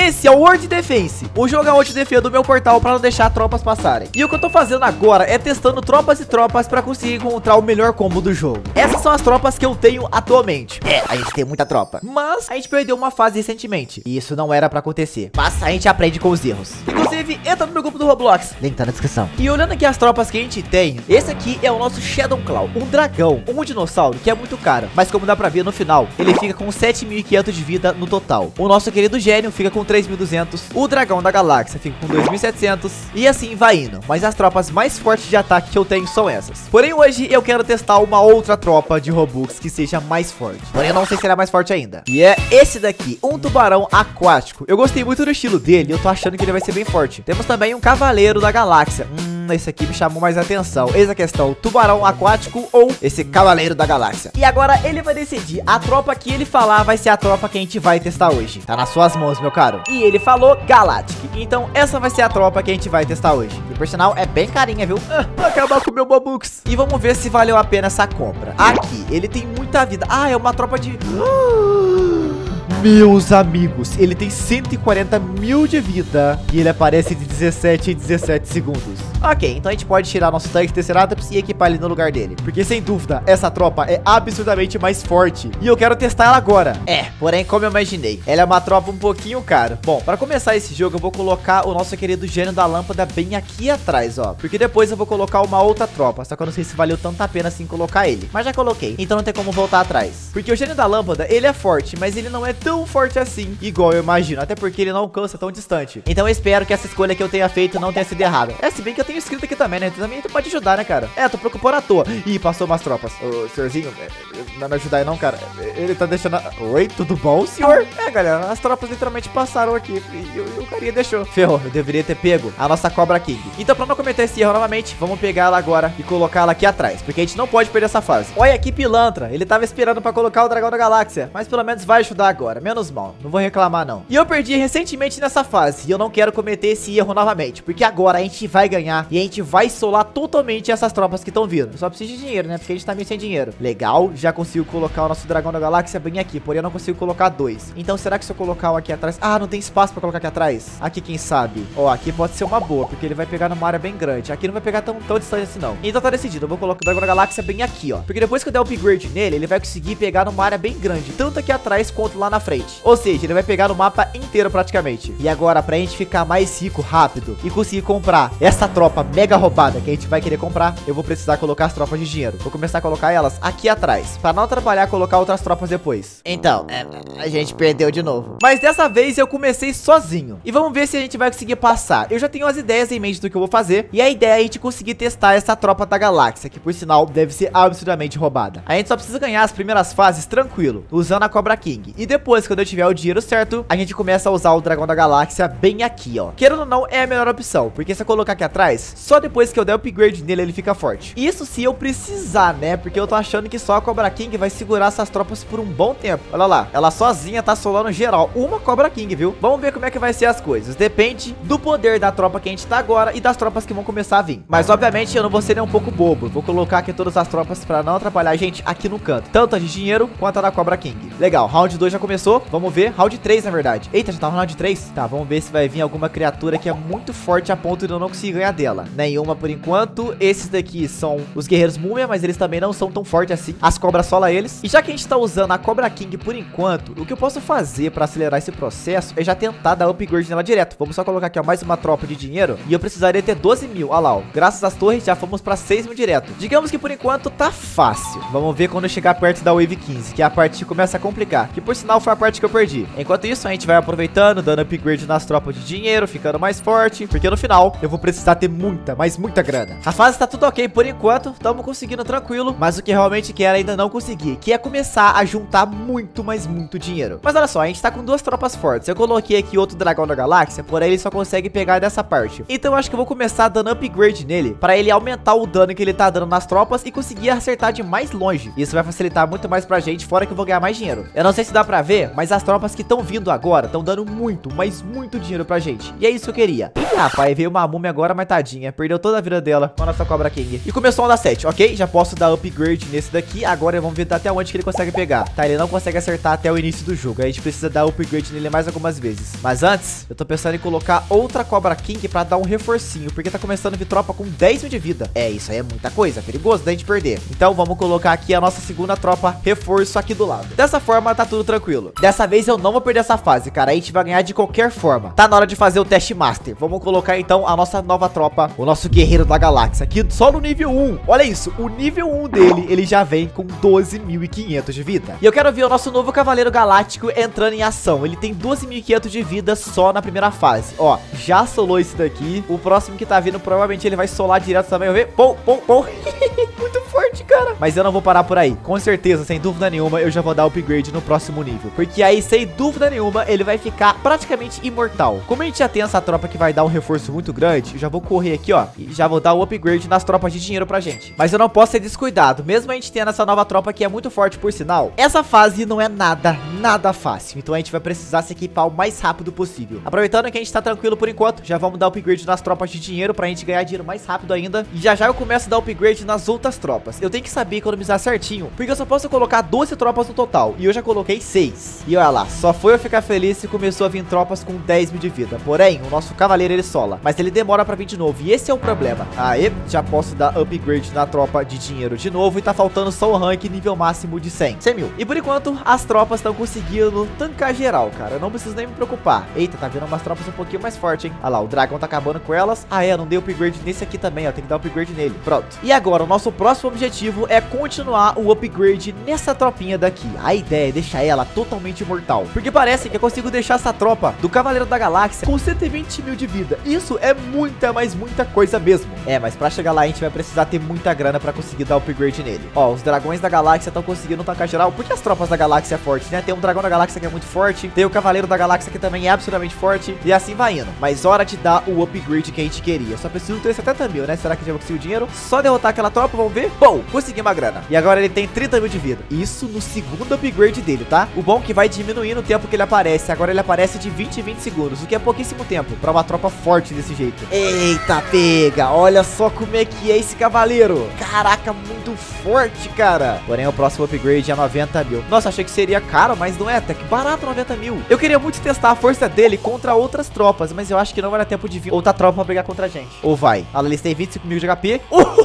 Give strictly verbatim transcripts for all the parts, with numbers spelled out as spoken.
esse é o World Defense, o jogo onde eu defendo o meu portal para não deixar tropas passarem. E o que eu tô fazendo agora é testando tropas e tropas para conseguir encontrar o melhor combo do jogo. Essas são as tropas que eu tenho atualmente. É, a gente tem muita tropa, mas a gente perdeu uma fase recentemente e isso não era para acontecer. Mas a gente aprende com os erros. Inclusive, entra no meu grupo do Roblox, link tá na descrição. E olhando aqui as tropas que a gente tem, esse aqui é o nosso Shadow Claw, um dragão, um dinossauro que é muito caro, mas como dá pra ver no final, ele fica com sete mil e quinhentos de vida no total. O nosso querido gênio fica com três mil e duzentos, o dragão da galáxia fica com dois mil e setecentos e assim vai indo. Mas as tropas mais fortes de ataque que eu tenho são essas. Porém hoje eu quero testar uma outra tropa de Robux que seja mais forte. Porém eu não sei se ele é mais forte ainda. E é esse daqui, um tubarão aquático. Eu gostei muito do estilo dele e eu tô achando que ele vai ser bem forte. Temos também um cavaleiro da galáxia. Hum, esse aqui me chamou mais atenção. Eis a questão, tubarão aquático ou esse cavaleiro da galáxia. E agora ele vai decidir. A tropa que ele falar vai ser a tropa que a gente vai testar hoje. Tá nas suas mãos, meu caro. E ele falou Galactic. Então essa vai ser a tropa que a gente vai testar hoje. E por sinal é bem carinha, viu? Ah, vai acabar com o meu Robux. E vamos ver se valeu a pena essa compra. Aqui, ele tem muita vida. Ah, é uma tropa de... Meus amigos, ele tem cento e quarenta mil de vida e ele aparece de dezessete em dezessete segundos. Ok, então a gente pode tirar nosso tanque Triceratops e equipar ele no lugar dele. Porque sem dúvida, essa tropa é absurdamente mais forte. E eu quero testar ela agora. É, porém como eu imaginei, ela é uma tropa um pouquinho cara. Bom, para começar esse jogo eu vou colocar o nosso querido gênio da lâmpada bem aqui atrás, ó. Porque depois eu vou colocar uma outra tropa. Só que eu não sei se valeu tanta pena assim colocar ele. Mas já coloquei, então não tem como voltar atrás. Porque o gênio da lâmpada, ele é forte, mas ele não é tão forte assim, igual eu imagino. Até porque ele não alcança tão distante. Então eu espero que essa escolha que eu tenha feito não tenha sido errada. É, se bem que eu tenho escrito aqui também, né? Também tu pode ajudar, né, cara? É, tô preocupando à toa. Ih, passou umas tropas. Ô, senhorzinho, não me ajudar aí não, cara. Ele tá deixando... A... Oi, tudo bom, senhor? É, galera, as tropas literalmente passaram aqui e o, o carinha deixou. Ferrou, eu deveria ter pego a nossa Cobra King. Então, pra não cometer esse erro novamente, vamos pegar ela agora e colocar ela aqui atrás, porque a gente não pode perder essa fase. Olha que pilantra, ele tava esperando pra colocar o dragão da galáxia, mas pelo menos vai ajudar agora, menos mal, não vou reclamar não. E eu perdi recentemente nessa fase, e eu não quero cometer esse erro novamente, porque agora a gente vai ganhar e a gente vai solar totalmente essas tropas que estão vindo. Só precisa de dinheiro, né, porque a gente tá meio sem dinheiro. Legal, já consigo colocar o nosso dragão da galáxia bem aqui, porém eu não consigo colocar dois. Então será que se eu colocar um aqui atrás... Ah, não tem espaço pra colocar aqui atrás? Aqui, quem sabe? Ó, aqui pode ser uma boa, porque ele vai pegar numa área bem grande. Aqui não vai pegar tão, tão distante assim não. Então tá decidido, eu vou colocar o dragão da galáxia bem aqui, ó. Porque depois que eu der o upgrade nele, ele vai conseguir pegar numa área bem grande, tanto aqui atrás quanto lá na frente. Ou seja, ele vai pegar no mapa inteiro praticamente. E agora, pra gente ficar mais rico rápido e conseguir comprar essa tropa mega roubada que a gente vai querer comprar, eu vou precisar colocar as tropas de dinheiro. Vou começar a colocar elas aqui atrás, pra não atrapalhar colocar outras tropas depois. Então, é, a gente perdeu de novo. Mas dessa vez eu comecei sozinho. E vamos ver se a gente vai conseguir passar. Eu já tenho as ideias em mente do que eu vou fazer. E a ideia é a gente conseguir testar essa tropa da galáxia, que por sinal deve ser absurdamente roubada. A gente só precisa ganhar as primeiras fases tranquilo, usando a Cobra King. E depois, quando eu tiver o dinheiro certo, a gente começa a usar o dragão da galáxia bem aqui, ó. Querendo ou não, é a melhor opção, porque se eu colocar aqui atrás, só depois que eu der o upgrade nele, ele fica forte. Isso se eu precisar, né? Porque eu tô achando que só a Cobra King vai segurar essas tropas por um bom tempo. Olha lá, ela sozinha tá solando geral. Uma Cobra King, viu? Vamos ver como é que vai ser as coisas. Depende do poder da tropa que a gente tá agora e das tropas que vão começar a vir. Mas, obviamente, eu não vou ser nem um pouco bobo. Vou colocar aqui todas as tropas pra não atrapalhar a gente aqui no canto. Tanto a de dinheiro quanto a da Cobra King. Legal, round dois já começou. Vamos ver. Round três, na verdade. Eita, já tá no round três? Tá, vamos ver se vai vir alguma criatura que é muito forte a ponto de eu não conseguir ganhar dela. Nenhuma por enquanto. Esses daqui são os guerreiros múmia, mas eles também não são tão fortes assim. As cobras sola eles. E já que a gente tá usando a Cobra King por enquanto, o que eu posso fazer pra acelerar esse processo é já tentar dar upgrade nela direto. Vamos só colocar aqui, ó, mais uma tropa de dinheiro. E eu precisaria ter doze mil. Olha lá, ó. Graças às torres já fomos pra seis mil direto. Digamos que por enquanto tá fácil. Vamos ver quando eu chegar perto da Wave quinze, que é a parte que começa a complicar. Que por sinal foi a parte que eu perdi. Enquanto isso, a gente vai aproveitando, dando upgrade nas tropas de dinheiro, ficando mais forte. Porque no final, eu vou precisar ter muita, mas muita grana. A fase tá tudo ok por enquanto. Estamos conseguindo tranquilo. Mas o que realmente quero ainda não consegui, que é começar a juntar muito, mas muito dinheiro. Mas olha só, a gente tá com duas tropas fortes. Eu coloquei aqui outro dragão da galáxia, porém ele só consegue pegar dessa parte. Então eu acho que eu vou começar dando upgrade nele, para ele aumentar o dano que ele tá dando nas tropas e conseguir acertar de mais longe. Isso vai facilitar muito mais pra gente, fora que eu vou ganhar mais dinheiro. Eu não sei se dá pra ver, ver, mas as tropas que estão vindo agora estão dando muito, mas muito dinheiro pra gente. E é isso que eu queria. Ih, rapaz, veio uma múmia agora, mas tadinha. Perdeu toda a vida dela com a nossa Cobra King. E começou a onda sete, ok? Já posso dar upgrade nesse daqui. Agora vamos ver até onde que ele consegue pegar. Tá, ele não consegue acertar até o início do jogo. A gente precisa dar upgrade nele mais algumas vezes. Mas antes, eu tô pensando em colocar outra Cobra King pra dar um reforcinho, porque tá começando a vir tropa com dez mil de vida. É, isso aí é muita coisa, perigoso da gente perder. Então vamos colocar aqui a nossa segunda tropa reforço aqui do lado. Dessa forma tá tudo tranquilo. Dessa vez eu não vou perder essa fase, cara. A gente vai ganhar de qualquer forma. Tá na hora de fazer o teste master. Vamos colocar então a nossa nova tropa, o nosso guerreiro da galáxia, aqui só no nível um. Olha isso, o nível um dele, ele já vem com doze mil e quinhentos de vida. E eu quero ver o nosso novo Cavaleiro Galáctico entrando em ação. Ele tem doze mil e quinhentos de vida só na primeira fase. Ó, já solou esse daqui. O próximo que tá vindo, provavelmente ele vai solar direto também. Vamos ver. Pô, pô, pô. Muito forte, cara. Mas eu não vou parar por aí. Com certeza, sem dúvida nenhuma, eu já vou dar upgrade no próximo nível. Porque aí, sem dúvida nenhuma, ele vai ficar praticamente imortal. Como a gente já tem essa tropa que vai dar um reforço muito grande, eu já vou correr aqui, ó, e já vou dar o upgrade nas tropas de dinheiro pra gente. Mas eu não posso ser descuidado. Mesmo a gente tendo essa nova tropa que é muito forte, por sinal, essa fase não é nada, nada fácil. Então a gente vai precisar se equipar o mais rápido possível. Aproveitando que a gente tá tranquilo por enquanto, já vamos dar upgrade nas tropas de dinheiro pra gente ganhar dinheiro mais rápido ainda. E já já eu começo a dar upgrade nas outras tropas. Eu tenho que saber economizar certinho, porque eu só posso colocar doze tropas no total. E eu já coloquei seis. E olha lá, só foi eu ficar feliz se começou a vir tropas com dez mil de vida. Porém, o nosso cavaleiro ele sola, mas ele demora pra vir de novo. E esse é o problema. Aí, já posso dar upgrade na tropa de dinheiro de novo. E tá faltando só o rank nível máximo de cem mil. E por enquanto, as tropas estão conseguindo tancar geral, cara. Eu não preciso nem me preocupar. Eita, tá vindo umas tropas um pouquinho mais fortes, hein? Olha lá, o dragão tá acabando com elas. Ah, é, não dei upgrade nesse aqui também, ó. Tem que dar upgrade nele. Pronto. E agora, o nosso próximo objetivo é continuar o upgrade nessa tropinha daqui. A ideia é deixar ela totalmente imortal, porque parece que eu consigo deixar essa tropa do Cavaleiro da Galáxia com cento e vinte mil de vida. Isso é muita, mas muita coisa mesmo. É, mas pra chegar lá a gente vai precisar ter muita grana pra conseguir dar upgrade nele. Ó, os dragões da galáxia estão conseguindo tacar geral, porque as tropas da galáxia é forte, né? Tem um dragão da galáxia que é muito forte, tem o Cavaleiro da Galáxia que também é absurdamente forte, e assim vai indo. Mas hora de dar o upgrade que a gente queria. Só preciso ter setenta mil, né? Será que já vou conseguir o dinheiro? Só derrotar aquela tropa, vamos ver? Bom, consegui uma grana. E agora ele tem trinta mil de vida. Isso no segundo upgrade dele, tá? O bom é que vai diminuindo o tempo que ele aparece. Agora ele aparece de vinte em vinte segundos, o que é pouquíssimo tempo pra uma tropa forte desse jeito. Eita, pega! Olha só como é que é esse cavaleiro. Caraca, muito forte, cara. Porém, o próximo upgrade é noventa mil. Nossa, achei que seria caro, mas não é. Até que barato, noventa mil. Eu queria muito testar a força dele contra outras tropas, mas eu acho que não vai dar tempo de vir outra tropa pra brigar contra a gente. Ou vai? Olha, eles têm vinte e cinco mil de H P.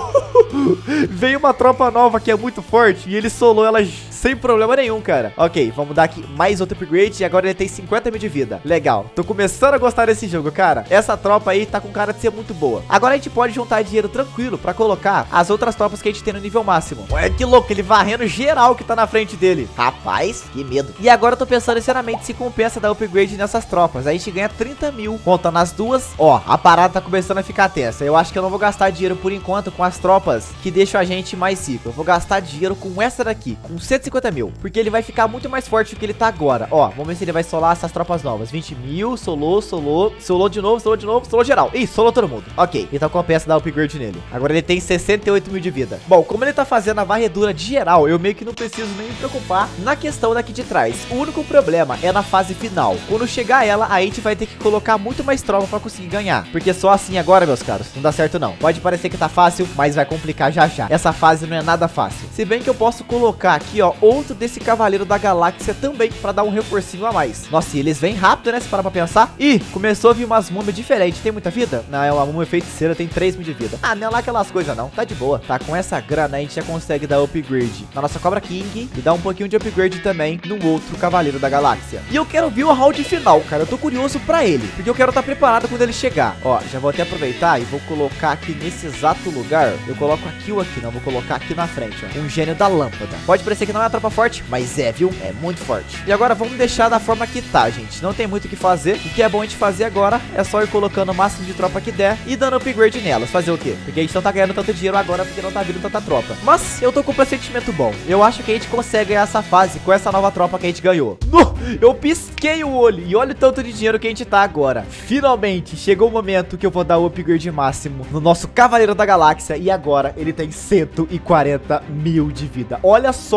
Veio uma tropa nova que é muito forte e ele solou ela sem problema nenhum, cara. Ok, vamos dar aqui mais outro upgrade e agora ele tem cinquenta mil de vida. Legal, tô começando a gostar desse jogo, cara. Essa tropa aí tá com cara de ser muito boa. Agora a gente pode juntar dinheiro tranquilo pra colocar as outras tropas que a gente tem no nível máximo. Olha que louco, ele varrendo geral que tá na frente dele. Rapaz, que medo. E agora eu tô pensando sinceramente se compensa dar upgrade nessas tropas. A gente ganha trinta mil, contando as duas. Ó, a parada tá começando a ficar tensa. Eu acho que eu não vou gastar dinheiro por enquanto com as tropas que deixam a gente mais rico. Eu vou gastar dinheiro com essa daqui, com cento e cinquenta mil, porque ele vai ficar muito mais forte do que ele tá agora. Ó, vamos ver se ele vai solar essas tropas novas. vinte mil, solou, solou, solou de novo, solou de novo, solou geral. Ih, solou todo mundo. Ok, então compensa dar upgrade nele. Agora ele tem sessenta e oito mil de vida. Bom, como ele tá fazendo a varredura de geral, eu meio que não preciso nem me preocupar na questão daqui de trás. O único problema é na fase final. Quando chegar ela, a gente vai ter que colocar muito mais tropa pra conseguir ganhar, porque só assim agora, meus caros, não dá certo não. Pode parecer que tá fácil, mas vai complicar já já. Essa fase não é nada fácil. Se bem que eu posso colocar aqui, ó, outro desse Cavaleiro da Galáxia também, pra dar um reforcinho a mais. Nossa, e eles vêm rápido, né? Se parar pra pensar. Ih, começou a vir umas múmias diferentes. Tem muita vida? Não, é uma múmia feiticeira, tem três mil de vida. Ah, não é lá aquelas coisas não, tá de boa. Tá, com essa grana a gente já consegue dar upgrade na nossa Cobra King e dar um pouquinho de upgrade também no outro Cavaleiro da Galáxia. E eu quero ver o round final, cara. Eu tô curioso pra ele, porque eu quero estar preparado quando ele chegar. Ó, já vou até aproveitar e vou colocar aqui nesse exato lugar. Eu coloco aqui ou aqui, não, vou colocar aqui na frente, ó. Um gênio da lâmpada. Pode parecer que não é uma tropa forte, mas é, viu? É muito forte. E agora vamos deixar da forma que tá, gente. Não tem muito o que fazer. O que é bom a gente fazer agora é só ir colocando o máximo de tropa que der e dando upgrade nelas. Fazer o quê? Porque a gente não tá ganhando tanto dinheiro agora porque não tá vindo tanta tropa. Mas eu tô com um pressentimento bom. Eu acho que a gente consegue ganhar essa fase com essa nova tropa que a gente ganhou. No! Eu pisquei o olho e olha o tanto de dinheiro que a gente tá agora. Finalmente chegou o momento que eu vou dar o upgrade máximo no nosso Cavaleiro da Galáxia. E agora ele tem cento e quarenta mil de vida. Olha só o tamanho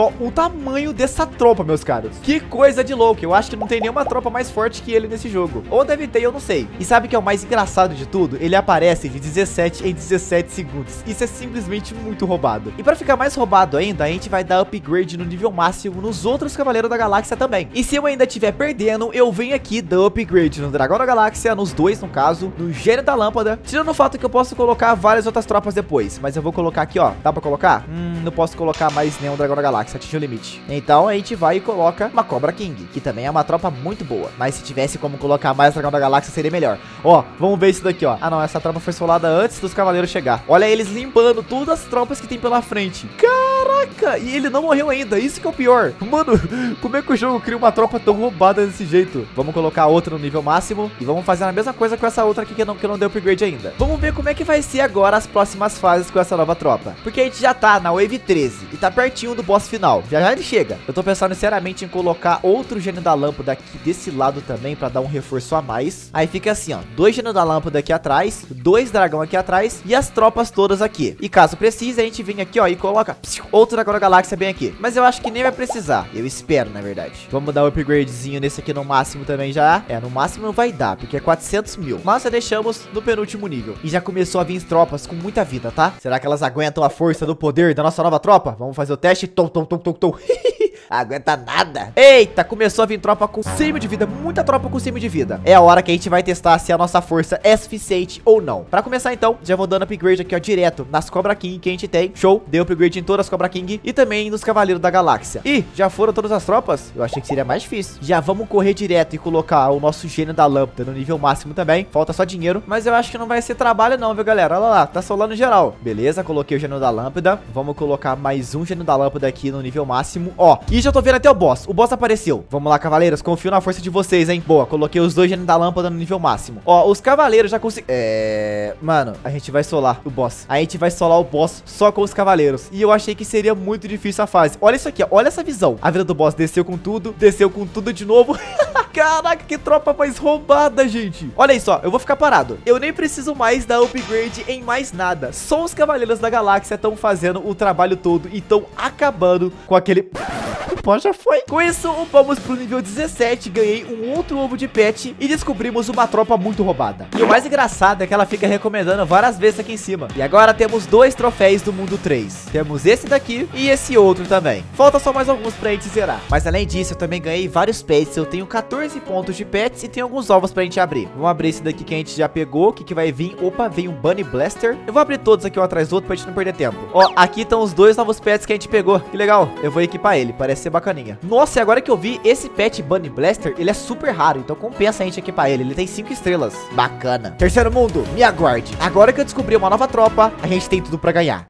tamanho dessa tropa, meus caros. Que coisa de louco. Eu acho que não tem nenhuma tropa mais forte que ele nesse jogo. Ou deve ter, eu não sei. E sabe o que é o mais engraçado de tudo? Ele aparece de dezessete em dezessete segundos. Isso é simplesmente muito roubado. E pra ficar mais roubado ainda, a gente vai dar upgrade no nível máximo nos outros Cavaleiros da Galáxia também. E se eu ainda estiver perdendo, eu venho aqui dar upgrade no Dragão da Galáxia, nos dois no caso, no Gênio da Lâmpada. Tirando o fato que eu posso colocar várias outras tropas depois. Mas eu vou colocar aqui, ó. Dá pra colocar? Hum, não posso colocar mais nenhum Dragão da Galáxia, atingiu o limite. Então a gente vai e coloca uma Cobra King, que também é uma tropa muito boa. Mas se tivesse como colocar mais Dragão da Galáxia, seria melhor. Ó, vamos ver isso daqui, ó. Ah, não, essa tropa foi solada antes dos Cavaleiros chegar. Olha eles limpando todas as tropas que tem pela frente. Caraca! E ele não morreu ainda, isso que é o pior. Mano, como é que o jogo cria uma tropa tão roubada desse jeito? Vamos colocar outra no nível máximo e vamos fazer a mesma coisa com essa outra aqui que eu não, que eu não dei upgrade ainda. Vamos ver como é que vai ser agora as próximas fases com essa nova tropa. Porque a gente já tá na Wave treze e tá pertinho do boss final. Já já ele chega. Eu tô pensando seriamente em colocar outro Gênio da Lâmpada aqui desse lado também pra dar um reforço a mais. Aí fica assim, ó. Dois Gênio da Lâmpada aqui atrás, dois dragão aqui atrás e as tropas todas aqui. E caso precise, a gente vem aqui, ó, e coloca psiu, outro Dragão da Galáxia bem aqui. Mas eu acho que nem vai precisar. Eu espero, na verdade. Vamos dar um upgradezinho nesse aqui no máximo também já. É, no máximo não vai dar, porque é quatrocentos mil. Mas já deixamos no penúltimo nível. E já começou a vir tropas com muita vida, tá? Será que elas aguentam a força do poder da nossa nova tropa? Vamos fazer o teste. Tom, tom, tom, tom, tom. Aguenta nada. Eita, começou a vir tropa com cem mil de vida. Muita tropa com cem mil de vida. É a hora que a gente vai testar se a nossa força é suficiente ou não. Pra começar então, já vou dando upgrade aqui, ó, direto nas Cobra King que a gente tem. Show, dei upgrade em todas as Cobra King e também nos Cavaleiros da Galáxia. E já foram todas as tropas? Eu achei que seria mais difícil. Já vamos correr direto e colocar o nosso Gênio da Lâmpada no nível máximo também. Falta só dinheiro, mas eu acho que não vai ser trabalho não, viu, galera? Olha lá, tá solando geral. Beleza, coloquei o Gênio da Lâmpada. Vamos colocar mais um Gênio da Lâmpada aqui no nível máximo. Ó, e já tô vendo até o boss. O boss apareceu. Vamos lá, cavaleiros. Confio na força de vocês, hein? Boa, coloquei os dois Gênios da Lâmpada no nível máximo. Ó, os cavaleiros já conseguiram... É... Mano, a gente vai solar o boss. A gente vai solar o boss só com os cavaleiros. E eu achei que seria muito difícil a fase. Olha isso aqui, ó. Olha essa visão. A vida do boss desceu com tudo. Desceu com tudo de novo. Caraca, que tropa mais roubada, gente. Olha isso, ó. Eu vou ficar parado. Eu nem preciso mais dar upgrade em mais nada. Só os Cavaleiros da Galáxia estão fazendo o trabalho todo e estão acabando com aquele... O pó já foi. Com isso, upamos pro nível dezessete, ganhei um outro ovo de pet e descobrimos uma tropa muito roubada. E o mais engraçado é que ela fica recomendando várias vezes aqui em cima. E agora temos dois troféus do mundo três. Temos esse daqui e esse outro também. Falta só mais alguns pra gente zerar. Mas além disso, eu também ganhei vários pets. Eu tenho quatorze pontos de pets e tenho alguns ovos pra gente abrir. Vamos abrir esse daqui que a gente já pegou. O que que vai vir? Opa, veio um Bunny Blaster. Eu vou abrir todos aqui um atrás do outro pra gente não perder tempo. Ó, aqui estão os dois novos pets que a gente pegou. Que legal. Eu vou equipar ele. Parece ser bacaninha. Nossa, e agora que eu vi, esse pet Bunny Blaster, ele é super raro, então compensa a gente equipar ele. Ele tem cinco estrelas. Bacana. Terceiro mundo, me aguarde. Agora que eu descobri uma nova tropa, a gente tem tudo pra ganhar.